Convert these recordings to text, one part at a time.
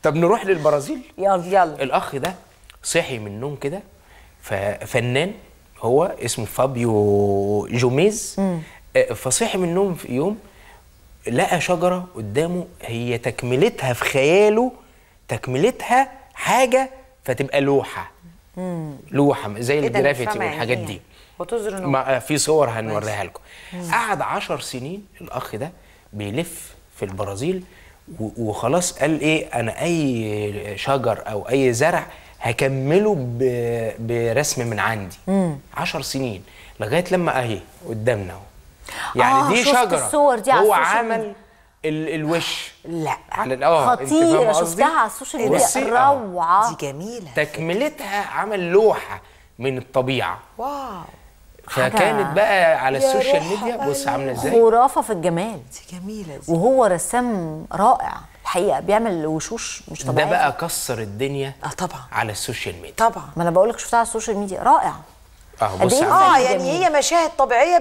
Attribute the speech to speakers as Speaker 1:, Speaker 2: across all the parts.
Speaker 1: طب نروح للبرازيل.
Speaker 2: يلا.
Speaker 1: الاخ ده صحي من النوم كده، ففنان هو اسمه فابيو جوميز. فصحي من النوم في يوم لقى شجره قدامه، هي تكملتها في خياله، تكملتها حاجه فتبقى لوحه. لوحه زي الجرافيتي والحاجات دي. في صور هنوريها لكم. قعد 10 سنين الاخ ده بيلف في البرازيل، وخلاص قال ايه، انا اي شجر او اي زرع هكمله برسم من عندي. 10 سنين لغايه لما اهي قدامنا اهو. يعني دي شجره
Speaker 2: الصور دي
Speaker 1: هو عمل الوش.
Speaker 2: لا
Speaker 1: خطيره،
Speaker 2: شفتها على السوشيال ميديا، روعه
Speaker 3: دي جميله.
Speaker 1: تكملتها عمل لوحه من الطبيعه.
Speaker 3: واو.
Speaker 1: فكانت بقى على السوشيال ميديا، بص عامله ازاي،
Speaker 2: خرافه في الجمال.
Speaker 3: دي جميله دي.
Speaker 2: وهو رسام رائع الحقيقه، بيعمل وشوش مش طبيعيه.
Speaker 1: ده بقى كسر الدنيا
Speaker 3: طبعا
Speaker 1: على السوشيال ميديا.
Speaker 3: طبعا.
Speaker 2: ما انا بقول لك شفتها على السوشيال ميديا، رائع.
Speaker 1: بص
Speaker 3: يعني هي مشاهد طبيعيه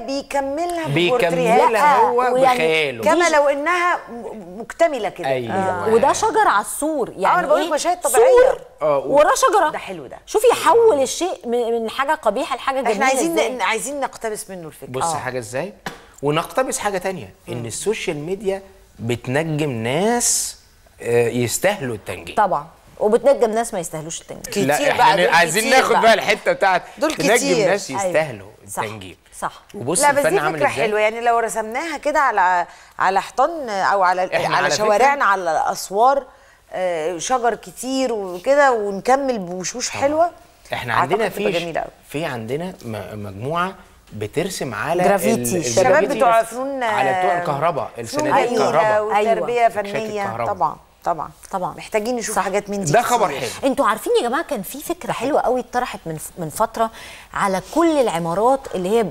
Speaker 3: بيكملها
Speaker 1: هو بخياله،
Speaker 3: كما لو انها مكتمله كده.
Speaker 1: أيوة.
Speaker 2: وده شجر على السور، يعني
Speaker 3: انا بقول لك مشاهد طبيعيه
Speaker 2: وراه شجره.
Speaker 3: ده حلو ده.
Speaker 2: شوفي يحول الشيء من حاجه قبيحه لحاجه جميله.
Speaker 3: احنا عايزين نقتبس منه الفكره.
Speaker 1: بص حاجه ازاي، ونقتبس حاجه تانية. ان السوشيال ميديا بتنجم ناس يستاهلوا التنجيم
Speaker 2: طبعا، وبتنجم ناس ما يستاهلوش التنجيم
Speaker 3: كتير.
Speaker 1: لا
Speaker 3: بقى
Speaker 1: عايزين ناخد بقى الحته بتاعت
Speaker 3: دول
Speaker 1: تنجم
Speaker 3: كتير.
Speaker 1: ناس يستاهلوا التنجيم.
Speaker 2: صح.
Speaker 1: وبص
Speaker 3: لا بس
Speaker 1: الفن
Speaker 3: دي
Speaker 1: عامل
Speaker 3: فكره
Speaker 1: ازاي
Speaker 3: حلوه، يعني لو رسمناها كده على حيطان او على شوارعنا، على الاسوار، شجر كتير وكده، ونكمل بوشوش حلوه.
Speaker 1: احنا عندنا في عندنا مجموعه بترسم على
Speaker 2: جرافيتي،
Speaker 3: الشباب بتوع فنون،
Speaker 1: على بتوع الكهرباء، الصناديق الكهرباء
Speaker 3: والتربيه فنيه. طبعا محتاجين نشوف حاجات من دي.
Speaker 1: ده خبر حلو.
Speaker 2: انتوا عارفين يا جماعه، كان في فكره حلوه قوي اتطرحت من فتره على كل العمارات اللي هي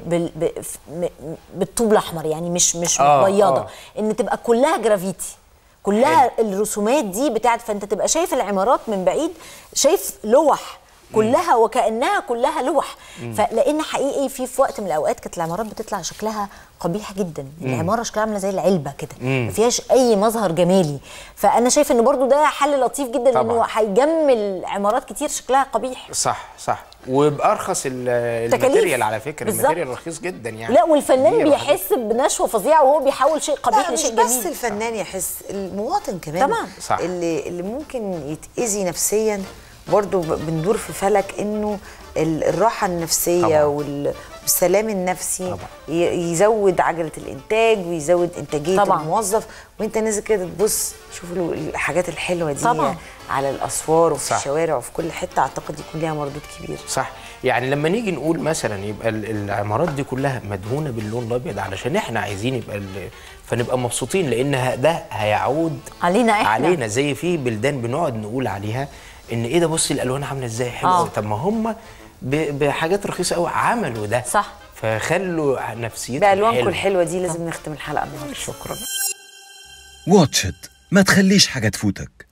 Speaker 2: بالطوب الاحمر، يعني مش مبيضه، ان تبقى كلها جرافيتي، كلها الرسومات دي بتاعت، فانت تبقى شايف العمارات من بعيد، شايف لوح كلها وكأنها كلها لوح. فلان حقيقي في وقت من الاوقات كانت العمارات بتطلع شكلها قبيح جدا، العماره شكلها عامله زي العلبه كده، ما فيهاش اي مظهر جمالي. فانا شايف ان برضو ده حل لطيف جدا، لانه هيجمل عمارات كتير شكلها قبيح.
Speaker 1: صح وبارخص الماتيريال على فكره. الماتيريال رخيص جدا يعني.
Speaker 2: لا، والفنان بيحس بنشوه فظيعه وهو بيحول شيء قبيح لشيء جميل.
Speaker 3: مش بس الفنان يحس، المواطن كمان
Speaker 2: طبعا.
Speaker 1: صح.
Speaker 3: اللي ممكن يتأذي نفسيا برضو بندور في فلك انه الراحه النفسيه والسلام النفسي طبعا. يزود عجله الانتاج ويزود انتاجيه طبعا. الموظف، وانت نازل كده تبص شوف الحاجات الحلوه دي طبعا. على الاسوار وفي الشوارع وفي كل حته، اعتقد يكون ليها مردود كبير.
Speaker 1: صح. يعني لما نيجي نقول مثلا يبقى العمارات دي كلها مدهونه باللون الابيض علشان احنا عايزين يبقى فنبقى مبسوطين، لان ده هيعود علينا زي في بلدان بنقعد نقول عليها ان ايه ده، بصي الالوان عامله ازاي حلوه. طب ما هم بحاجات رخيصه قوي عملوا ده.
Speaker 2: صح.
Speaker 1: فخلوا نفسيتهم
Speaker 3: بالوانكم الحلوه دي. لازم نختم الحلقه النهارده.
Speaker 1: شكرا.
Speaker 4: واتش إت، ما تخليش حاجه تفوتك.